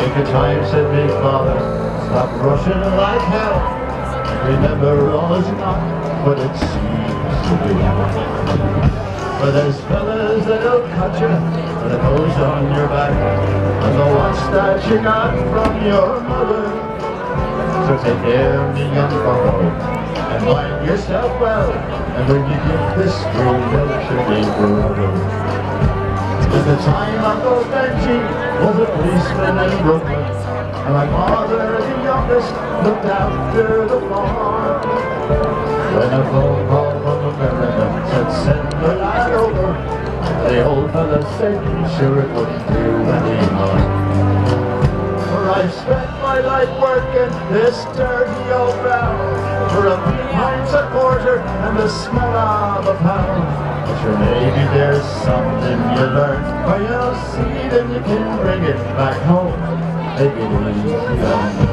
Take your time, said big father, stop rushing like hell. Remember, all is not what it seems to be. But there's fellas that'll cut you with a hose on your back, and the watch that you got from your mother. So take care, me young fellow, and mind yourself well, and when you give this screw, make sure they grow. At the time Uncle Benji was a policeman in Brooklyn, and my father, the youngest, looked after the farm. When a phone call from America said send the lad over, the old fella said sure it wouldn't do any harm. For I've spent my life working this dirty old barrel for a few pints a quarter and the smell of a pound. But sure, maybe there's something you learn, or you'll see that you can bring it back home. Maybe it'll ease you down.